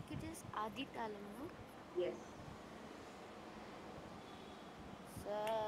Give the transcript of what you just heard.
like it is Adi Talam, no? Yes. Sa